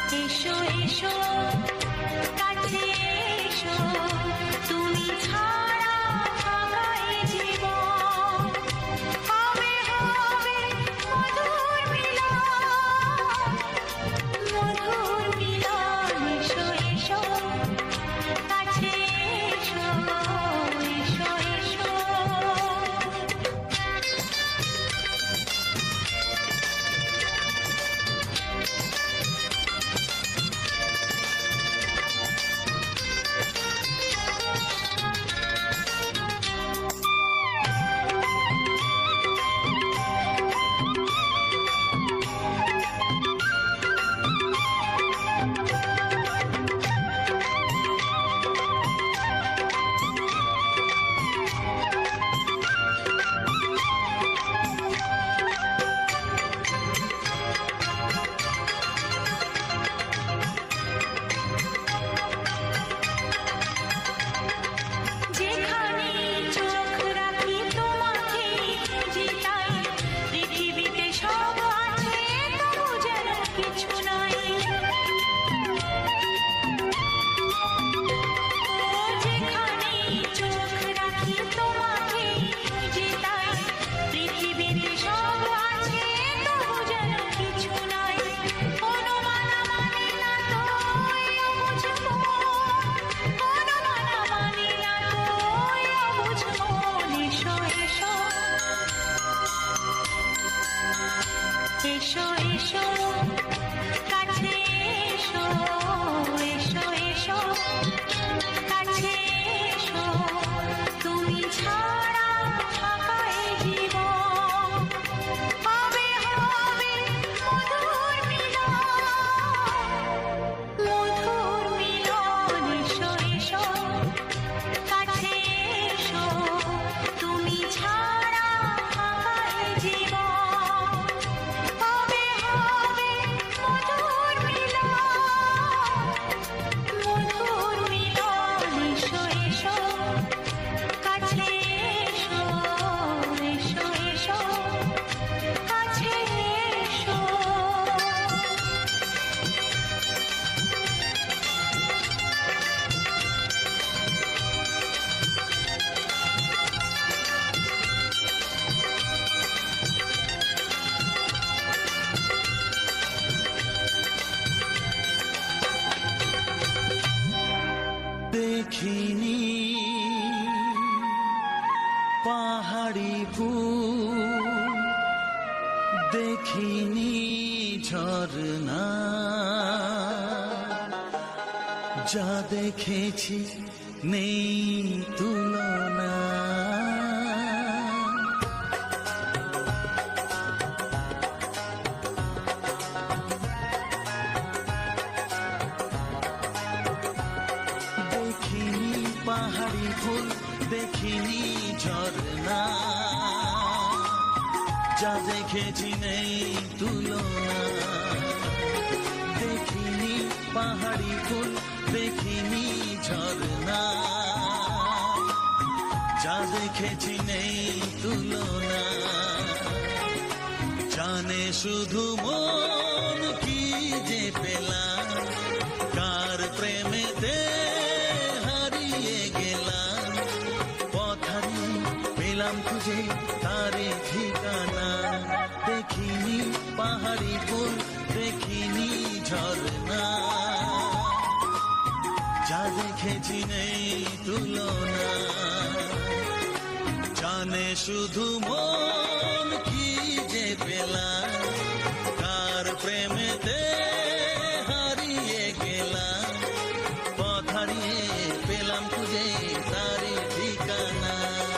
এসো এসো কাছে এসো, তুমি ছাড়া ফাঁকা এ জীবন। হবে হবে মধুর মিলন, মধুর মিলন। এসো এসো কাছে এসো, এসো এসো। যেখানে চোখ রাখি তোমাকে জিতাই, পৃথিবীতে সব আছে তবু যেন কিছু নাই। যেখানে চোখ রাখি তোমাকে জিতাই, পৃথিবীতে সব আছে তবু যেন কিছু নাই। কোনো মানা মানে না তো অবুঝ মন, কোনো মানা মানে না তো অবুঝ মন। এসো এসো এসো এসো কাছে এসো, এসো এসো কাছে এসো, তুমি ছাড়া ফাঁকা এ জীবন। হবে হবে মধুর মিলন, মধুর মিলন। এসো এসো কাছে এসো, তুমি ছাড়া ফাঁকা এ জীবন। হবে হবে মধুর মিলন, মধুর মিলন। এসো এসো কাছে এসো, এসো এসো কাছে এসো। দেখিনি পাহাড়ি ফুল, দেখিনি ঝরনা, যা দেখেছি নেই তুলনা। দেখিনি পাহাড়ি ফুল, দেখিনি ঝরনা, যা দেখেছি নেই তুলনা। দেখিনি পাহাড়ি ফুল, দেখিনি ঝরনা, যা দেখেছি নেই তুলনা। জানে শুধু মন কি যে পেলাম, কার প্রেমেতে হারিয়ে গেলাম। পথ হারিয়ে পেলাম খুঁজে তারে ঠিকানা। দেখিনি পাহাড়ি ফুল, দেখিনি ঝরনা, যা দেখেছি নেই তুলনা। জানে শুধু মন কি যে পেলাম, কার প্রেমেতে হারিয়ে গেলাম। পথ হারিয়ে পেলাম খুঁজে তারে ঠিকানা।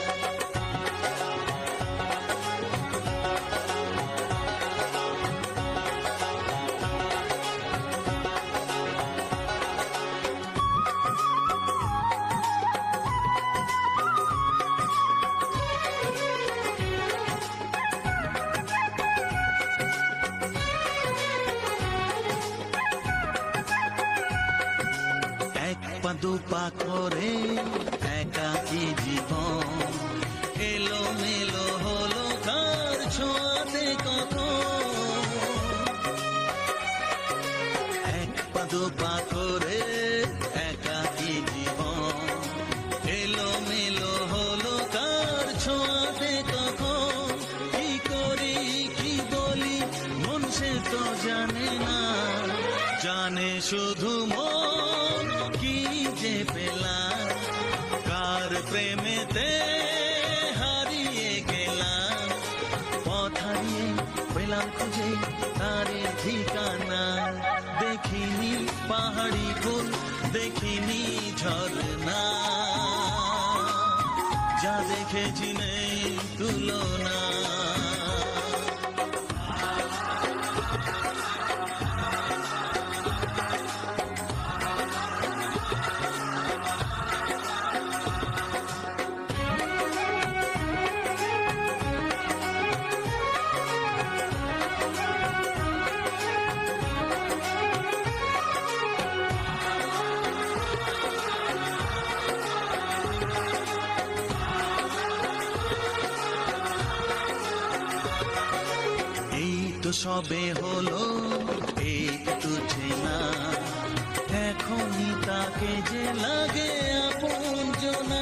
পা দুপা করে একাকী জীবন, এলো মেলো হলো কার ছোঁয়াতে কখন। এক পাথরে একাকী জীবন এলো মেলো হলো কার ছোঁয়াতে কখন কি করি কি বলি মন সে তো জানে না জানে শুধু মন কি যে পেলাম কার প্রেমেতে হারিয়ে গেলাম পথ হারিয়ে পেলাম খুঁজে তারে ঠিকানা দেখিনি পাহাড়ি ফুল দেখিনি ঝরনা যা দেখেছি নেই তুলনা তো সবে হলো একটু চেনা এখনই তাকে যে লাগে আপনজনা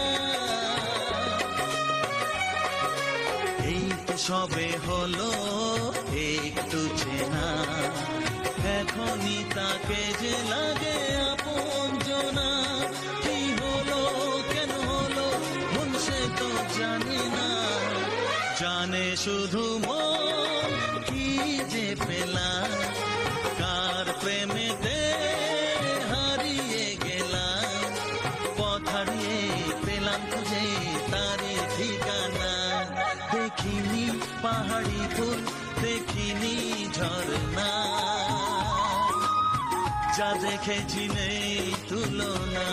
এই তো সবে হলো একটু চেনা এখনই তাকে যে লাগে আপনজনা কি হলো কেন হলো মন সে তো জানে না জানে শুধু মন কি যে পেলাম কার প্রেমেতে হারিয়ে গেলাম পথ হারিয়ে পেলাম খুঁজে তারে ঠিকানা দেখিনি পাহাড়ি ফুল দেখিনি ঝরনা যা দেখেছি নেই তুলনা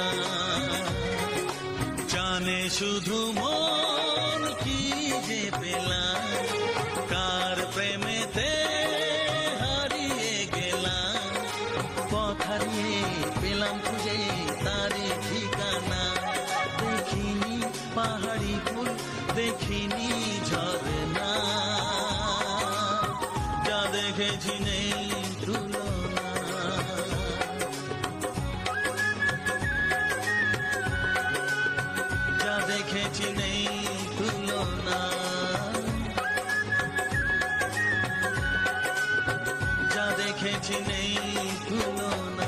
জানে শুধু মন কি যে পেলাম কার প্রেমেতে হারিয়ে গেলাম পথ হারিয়ে পেলাম খুঁজে তারে ঠিকানা দেখিনি পাহাড়ি ফুল দেখিনি ঝরনা যা দেখেছি নেই তুলনা যা দেখেছি নেই তুলনা যা দেখেছি নেই তুলনা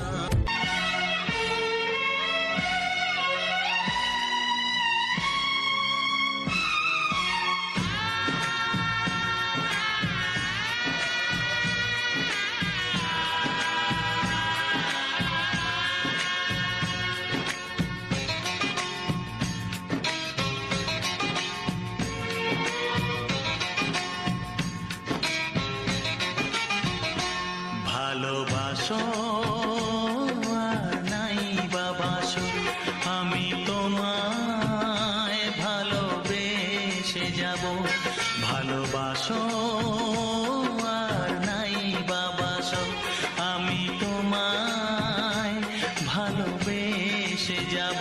ভালোবাসো আর নাই বাবাসো আমি তোমায় ভালোবেসে যাব ভালোবাসো আর নাই বাবাসো আমি তোমায় ভালোবেসে যাব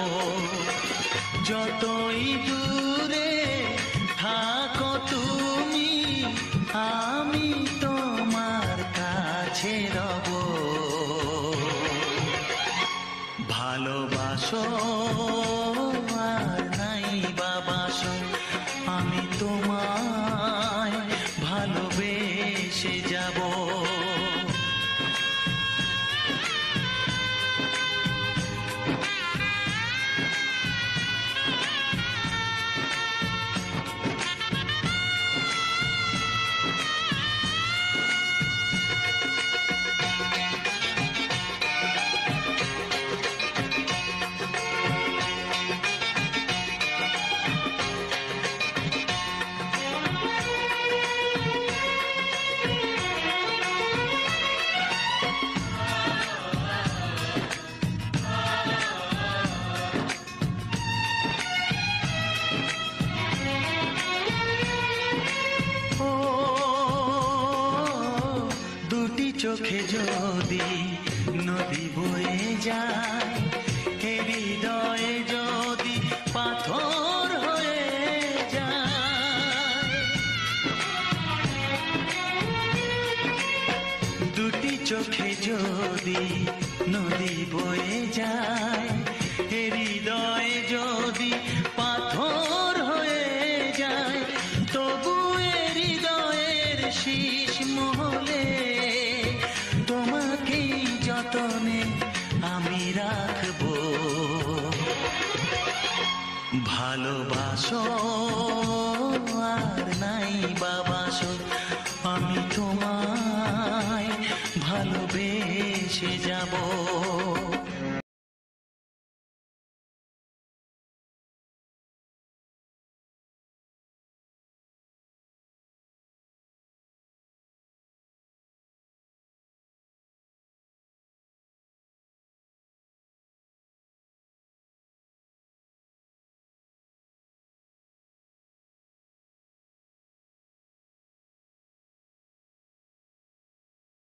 যতই দূরে থাকো তুমি আমি তোমার কাছে রব ভালোবাসো আর নাই বাবাসো আমি তোমায় ভালোবেসে যাব চোখে যদি নদী বয়ে যায় হৃদয়ে যদি পাথর হয়ে যায় দুটি চোখে যদি নদী বয়ে যায়, হৃদয়ে যদি পাথর হয়ে যায়, তবু হৃদয়ের শীষ মহলে তোমাকেই যতনে আমি রাখবো। ভালোবাসো আর নাই বাবাসো, আমি তোমায় ভালোবেসে যাব।